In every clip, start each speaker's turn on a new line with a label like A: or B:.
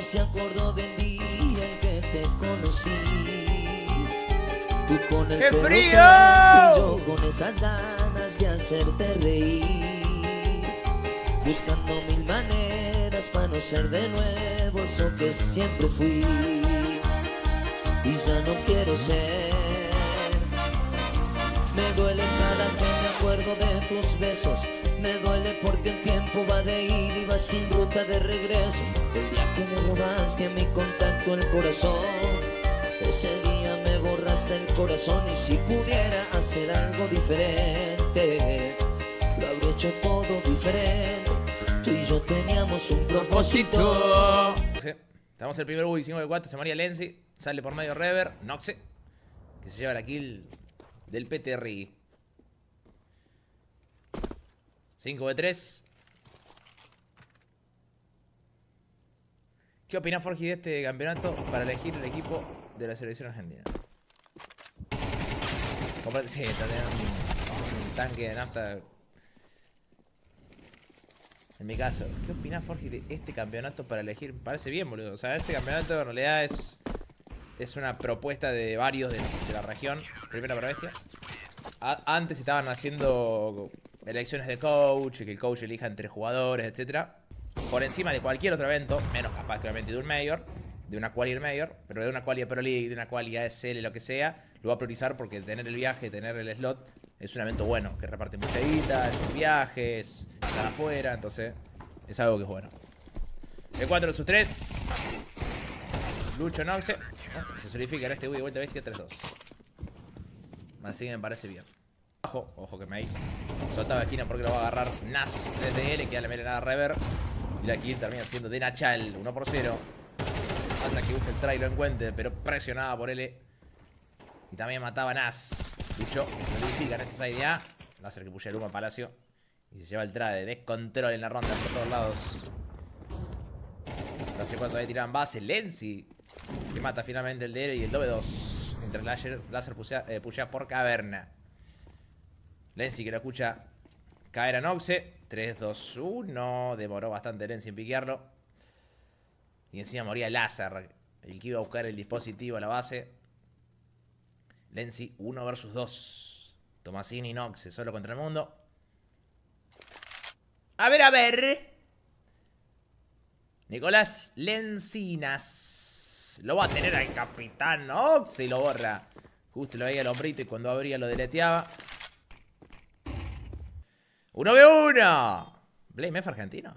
A: se acordó del día en que te conocí. Tú con el pelo
B: frío!
A: suelto y yo con esas ganas de hacerte reír, buscando mil maneras para no ser de nuevo eso que siempre fui. Y ya no quiero ser. Me duele cada que me acuerdo de tus besos. Me duele porque el tiempo va de ida y va sin ruta de regreso. El día que me robaste a mi contacto el corazón, ese día me borraste el corazón. Y si pudiera hacer algo diferente, lo habría hecho todo diferente. Tú y yo teníamos un propósito.
B: Sí. Estamos el primer Uy 5 de 4, se moría Lenzi. Sale por medio Rever, Noxe, que se lleva la kill del PTRI. 5 de 3. ¿Qué opina Forgi de este campeonato para elegir el equipo de la selección argentina? Sí, está teniendo un tanque de nafta. En mi caso, ¿qué opina Forgi de este campeonato para elegir? Me parece bien, boludo. O sea, este campeonato en realidad es una propuesta de varios de la región. Primera para bestia. Antes estaban haciendo elecciones de coach, que el coach elija entre jugadores, etc. Por encima de cualquier otro evento, menos capaz claramente de un Mayor, de una Qualier Mayor, pero de una Qualier Pro League, de una Qualier ASL, lo que sea, lo va a priorizar porque tener el viaje, tener el slot, es un evento bueno, que reparte mucha guita, es viajes, están afuera, entonces es algo que es bueno. El 4 de sus 3. Lucho Noxe. Se solidifica en este Uy de vuelta bestia 3-2. Así que me parece bien. Ojo que me hay soltado de esquina porque lo va a agarrar Nas desde L, que ya le mete nada a Rever. Y la kill termina siendo de Nachal, 1-0. Falta que busque el try y lo encuentre, pero presionada por L. Y también mataba a Nas. Lucho, se solidifica en esa side A. Láser que puya el Luma Palacio. Y se lleva el trade, descontrol en la ronda por todos lados. La C4 todavía tiran base. Lenzi, que mata finalmente el DL y el W2. Mientras láser pushea por caverna. Lenzi que lo escucha caer a Noxe. 3-2-1. Demoró bastante Lenzi en piquearlo. Y encima moría Láser, el que iba a buscar el dispositivo a la base. Lenzi 1 versus 2. Tomasini y Noxe solo contra el mundo. A ver. Nicolás Lencinas. Lo va a tener al capitán Noxe y lo borra. Justo lo veía el hombrito y cuando abría lo deleteaba. 1v1. Blame F argentino.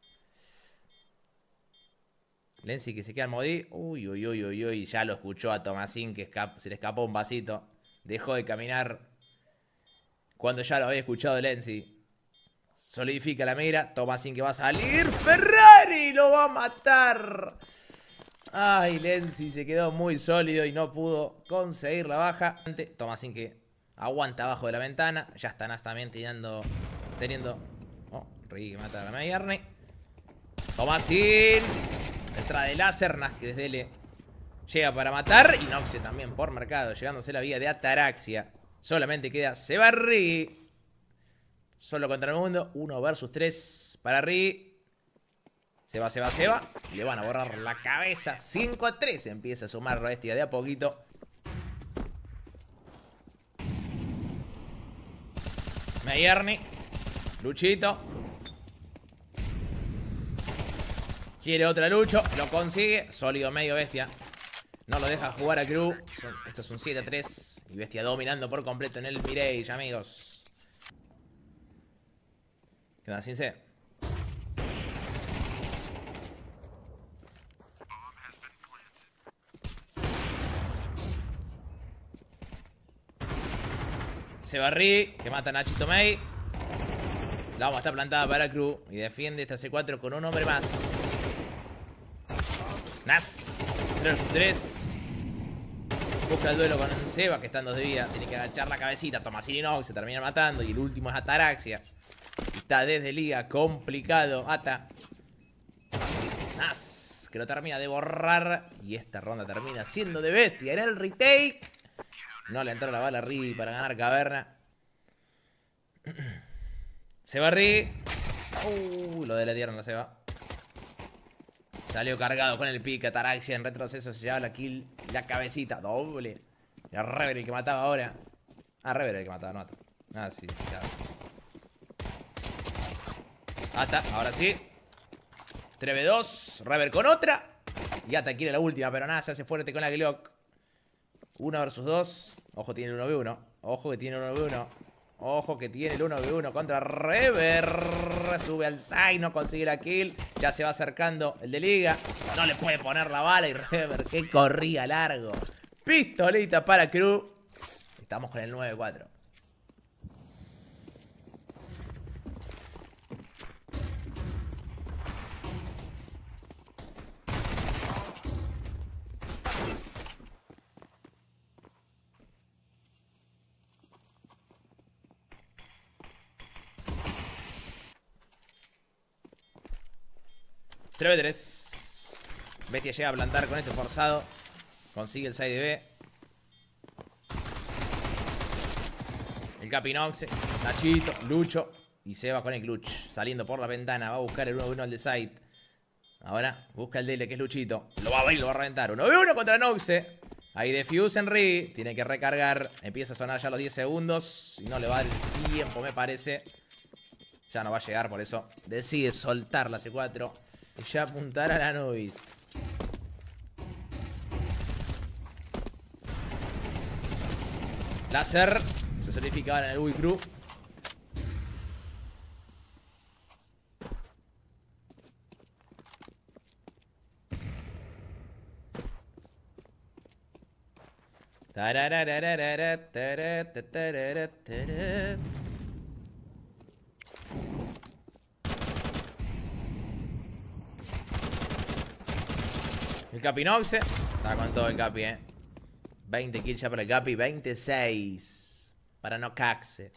B: Lenzi que se queda al modí. Uy. Ya lo escuchó a Tomasín que se le escapó un vasito. Dejó de caminar cuando ya lo había escuchado Lenzi. Solidifica la mira. Tomasín que va a salir. Ferrari lo va a matar. Ay, Lenzi se quedó muy sólido y no pudo conseguir la baja. Tomasín que aguanta abajo de la ventana. Ya está Nas también teniendo... Oh, Ricky que mata a la Mayarney. Tomasín. Entra de láser. Nas que desde L llega para matar. Y Noxe también por mercado. Llegándose la vía de Ataraxia. Solamente queda Sebarri. Solo contra el mundo. 1 versus 3 para Ri. Se va. Le van a borrar la cabeza. 5-3. Empieza a sumar bestia de a poquito. Mayerni. Luchito. Quiere otra Lucho. Lo consigue. Sólido medio bestia. No lo deja jugar a Crew. Esto es un 7-3. Y bestia dominando por completo en el Mirage, amigos. Queda sin C. Sebarri, que mata a Nachito May. La bomba está plantada para Crew. Y defiende esta C4 con un hombre más. Nas. 3-3. Busca el duelo con Seba, que está en 2 de vida. Tiene que agachar la cabecita. Tomasini no, se termina matando. Y el último es Ataraxia. Está desde liga, complicado. Ata. Nas, que lo termina de borrar. Y esta ronda termina siendo de bestia en el retake. No le entró la bala a Ri para ganar caverna. Se va Ri. Lo deletearon la Seba. Salió cargado con el pick. Ataraxia en retroceso se lleva la kill. La cabecita, doble. Y a Rever el que mataba ahora. Ah, Rever el que mataba, no mata. Ah, sí, claro. Ata, ahora sí. 3v2. Rever con otra. Y Ata quiere la última, pero nada, se hace fuerte con la Glock. 1 versus 2. Ojo, tiene el 1v1. Ojo que tiene el 1v1. Ojo que tiene el 1v1 contra Rever. Sube al side, no consigue la kill. Ya se va acercando el de liga. No le puede poner la bala y Rever que corría largo. Pistolita para Crew. Estamos con el 9-4. Bestia llega a plantar con este forzado. Consigue el side B. El Capinox, Nachito, Lucho. Y se va con el clutch. Saliendo por la ventana. Va a buscar el 1v1 al de side. Ahora busca el DL que es Luchito. Lo va a ver y lo va a reventar. 1v1 contra Noxe. Ahí defuse Henry. Tiene que recargar. Empieza a sonar ya los 10 segundos. Y no le va a dar el tiempo, me parece. Ya no va a llegar, por eso decide soltar la C4. Y ya apuntar a la Nubis. Láser. Se solidifica ahora en el Crew. El Capinoxe. Está con todo el Capi, 20 kills ya para el Capi. 26. Para no caxe.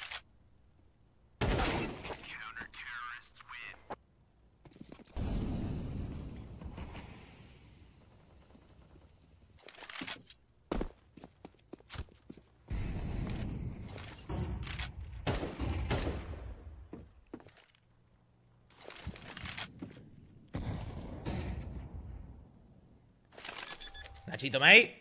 B: Nachito May.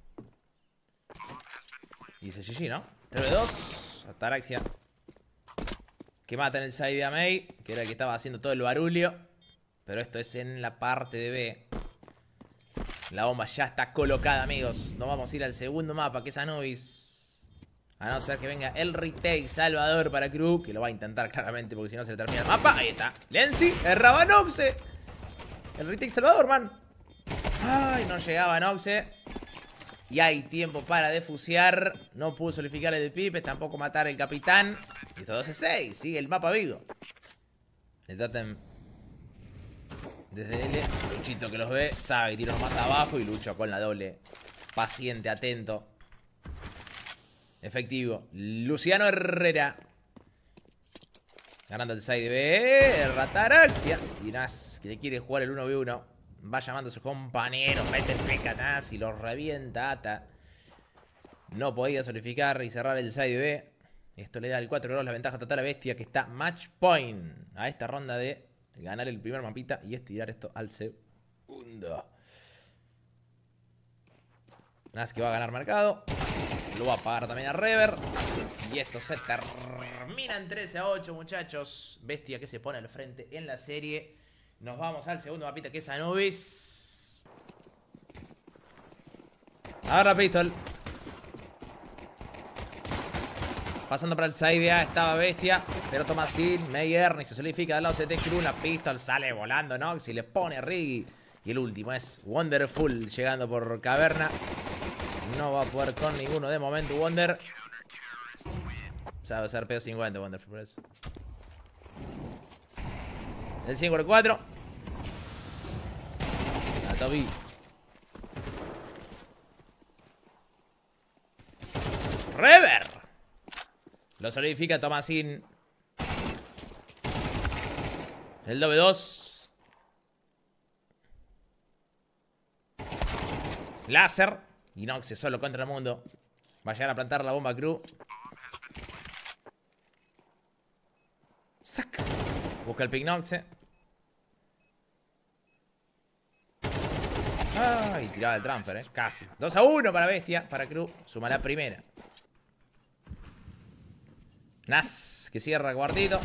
B: Dice GG, ¿no? 3v2. Ataraxia. Que mata en el side a May. Que era el que estaba haciendo todo el barullo. Pero esto es en la parte de B. La bomba ya está colocada, amigos. Nos vamos a ir al segundo mapa, que es Anubis. A no ser que venga el retake Salvador para Crew. Que lo va a intentar claramente, porque si no se le termina el mapa. Ahí está. Lenzi. Erraba Noxe. El retake Salvador, man. Ay, no llegaba Noxe. Y hay tiempo para defusear. No pudo solidificar el de Pipe. Tampoco matar el capitán. Y esto 12-6. Sigue el mapa Vigo. El Tatem desde L. Luchito que los ve. Sabe que tiro más abajo. Y Lucho con la doble. Paciente, atento. Efectivo. Luciano Herrera. Ganando el side B. Rataraxia. Y Nas que le quiere jugar el 1v1. Va llamando a sus compañeros. Mete el PKNAS y los revienta. Ata. No podía solidificar y cerrar el side B. Esto le da el 4-2 la ventaja total a Bestia, que está match point a esta ronda de ganar el primer mapita y estirar esto al segundo. Nas que va a ganar mercado. Lo va a pagar también a Rever. Y esto se termina en 13-8, muchachos. Bestia que se pone al frente en la serie. Nos vamos al segundo mapita, que es Anubis. Ahora Pistol. Pasando para el side A estaba Bestia. Pero Tomasin, Meyer, ni se solidifica del lado CT Crew. La Pistol sale volando, ¿no? Si le pone Riggy. Y el último es Wonderful, llegando por caverna. No va a poder con ninguno de momento Wonder. O sea, va a ser PO50 Wonderful por eso. El 5-4. A Toby. Rever. Lo solidifica Tomasin. El W2. Láser. Y Noxe solo contra el mundo. Va a llegar a plantar la bomba Crew. Saca. Busca el pick Noxe. Ay, tiraba el transfer, casi. 2-1 para Bestia, para Cruz. Suma la primera. Nas, que cierra cuartito.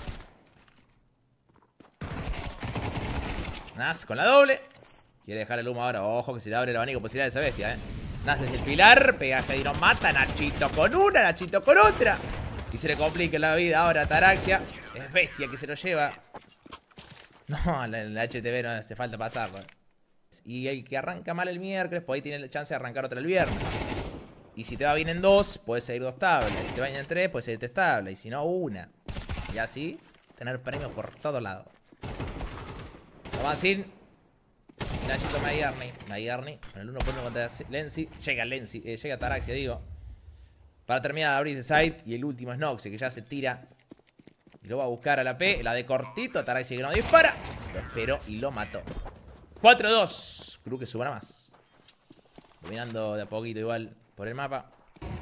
B: Nas con la doble. Quiere dejar el humo ahora. Ojo que se le abre el abanico posibilidad de esa Bestia, Nas desde el pilar. Pegaste y no mata. Nachito con una, Nachito con otra. Y se le complica la vida ahora a Taraxia. Es Bestia que se lo lleva. No, la HTV no hace falta pasarlo. Y el que arranca mal el miércoles, pues ahí tiene la chance de arrancar otra el viernes. Y si te va bien en 2, puedes seguir 2 tablas. Si te va bien en 3, puedes seguir 3 tablas. Y si no, 1. Y así, tener premios por todos lados. Tomasin. Nachito Mayarni. Con el 1 por 1 contra Lenzi. Llega Taraxia, digo. Para terminar de abrir de side. Y el último es Noxe, que ya se tira. Y lo va a buscar a la P. La de cortito. Taraxia que no dispara. Lo esperó y lo mató. 4-2. Cruz que suba más. Dominando de a poquito igual por el mapa.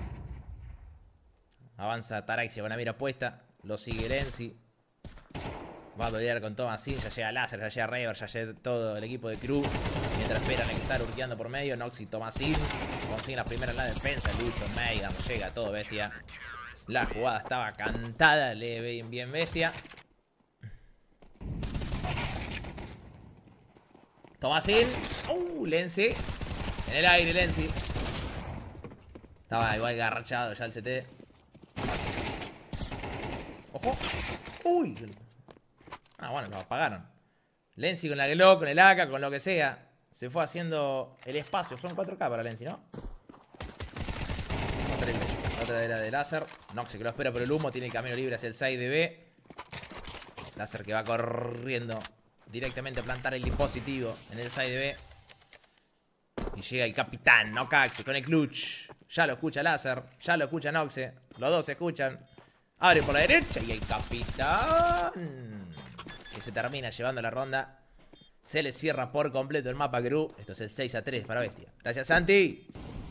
B: Avanza Taraxia con la mira puesta. Lo sigue Lenzi. Va a pelear con Tomasin. Ya llega Láser, ya llega Rever, ya llega todo el equipo de Cruz. Mientras esperan que estar urqueando por medio. Nox y Tomasin consiguen la primera en la defensa. Listo, Meidan llega todo Bestia. La jugada estaba cantada. Le ve bien Bestia. Tomasin. Lenzi. En el aire, Lenzi. Estaba igual garrachado ya el CT. Ojo. Uy. Bueno, lo apagaron. Lenzi con la Glock, con el AK, con lo que sea. Se fue haciendo el espacio. Son 4K para Lenzi, ¿no? Otra era de Láser. Noxe que lo espera por el humo. Tiene el camino libre hacia el side de B. Láser que va corriendo directamente a plantar el dispositivo en el side de B. Y llega el capitán, Nocaxe, con el clutch. Ya lo escucha Láser. Ya lo escucha Noxe. Los dos se escuchan. Abre por la derecha y el capitán, que se termina llevando la ronda. Se le cierra por completo el mapa a Cruz. Esto es el 6-3 para Bestia. Gracias, Santi.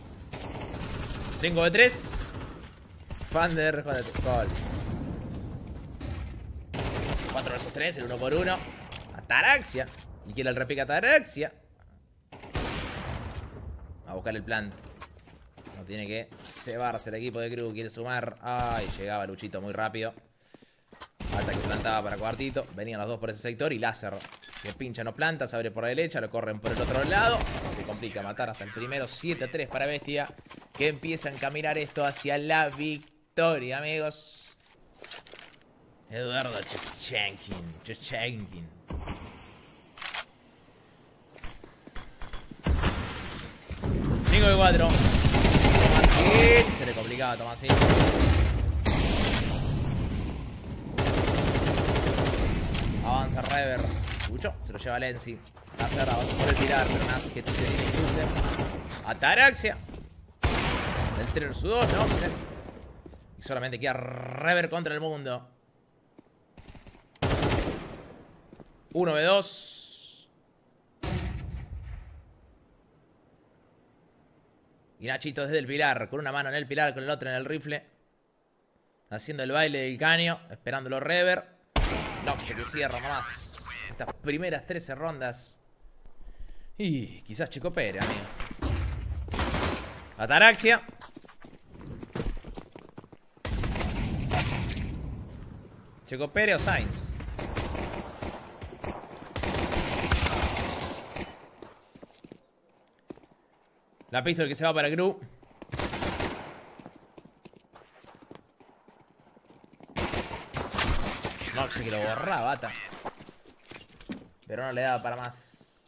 B: 5-3. Thunder con el gol. 4 vs 3, el 1 por 1. A Taraxia. Y quiere el repica a Taraxia. A buscar el plan. No tiene que cebarse el equipo de Cruz. Quiere sumar. Ay, llegaba Luchito muy rápido. Hasta que plantaba para cuartito. Venían los dos por ese sector. Y Láser que pincha, no planta. Se abre por la derecha. Lo corren por el otro lado. Se complica matar hasta el primero. 7-3 para Bestia. Que empieza a encaminar esto hacia la victoria, amigos. Eduardo Chechenkin. 5-4. Tomasin. Se le complicaba a Tomasin. Avanza Rever. Lucho. Se lo lleva Lenzi. Láser avanza por el tirar. Pero Nas que tiene cruce. A Taraxia. Del 3 vs 2. Noxe. Y solamente queda Rever contra el mundo. 1v2. Y Nachito desde el pilar, con una mano en el pilar, con el otro en el rifle. Haciendo el baile del caño, esperándolo Rever. Noxe que cierra nomás estas primeras 13 rondas. Y quizás Checo Pérez, amigo. Ataraxia. Checo Pérez o Sainz. La pistola que se va para Gru. Noxe que lo borraba, bata. Pero no le daba para más.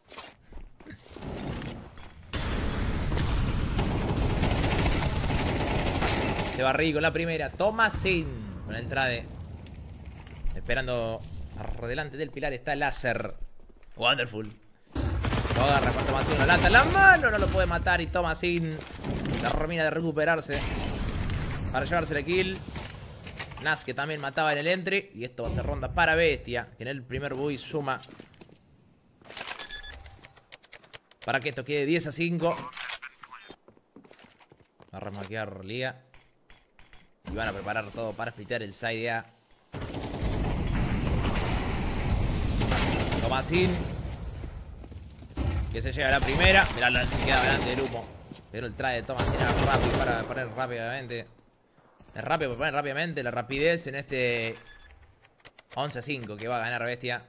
B: Se va Rico con la primera. Tomasin con la entrada. Esperando delante del pilar está Láser. Wonderful. Lo agarra con Tomasin, lo lata en la mano, no lo puede matar y Tomasin termina de recuperarse para llevarse la kill. Nas que también mataba en el entry. Y esto va a ser ronda para Bestia, que en el primer buy suma para que esto quede 10-5. Va a remaquear liga. Y van a preparar todo para splitear el side A. Tomasin. Que se llega la primera. Mirá, se queda delante del humo. Pero el traje de Thomas era rápido para poner rápidamente. Es rápido para poner rápidamente. La rapidez en este 11-5 que va a ganar Bestia.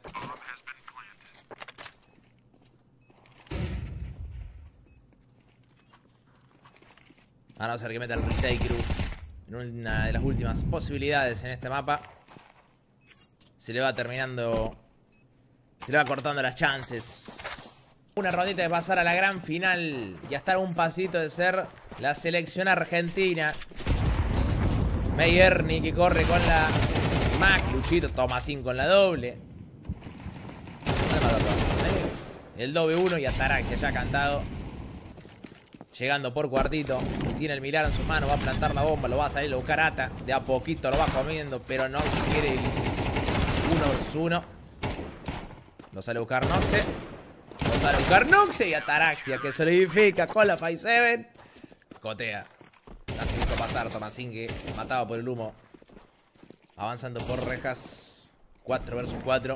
B: A no ser que meta el retake en una de las últimas posibilidades en este mapa. Se le va terminando. Se le va cortando las chances. Una rondita de pasar a la gran final. Y a estar un pasito de ser la selección argentina. Meyerni que corre con la Mac. Luchito, Thomasin con la doble. El doble 1 y Ataraxia ya cantado. Llegando por cuartito. Tiene el Mirar en sus manos. Va a plantar la bomba. Lo va a salir a buscar Ata. De a poquito lo va comiendo. Pero no se quiere el 1 vs 1. Lo sale a buscar Noxe. Lo sale a buscar Noxe. Y Ataraxia que solidifica con la 5-7. Cotea. Hace mucho pasar Thomasin que matado por el humo. Avanzando por rejas. 4 vs 4.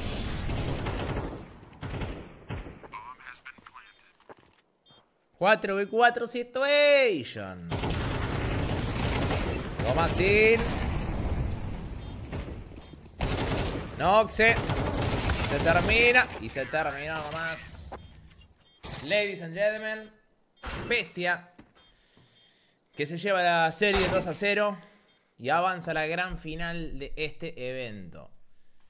B: Cuatro v 4 situation. Thomasin. Noxe. Se termina. Y se terminó nomás. Ladies and gentlemen. Bestia. Que se lleva la serie 2-0. Y avanza a la gran final de este evento.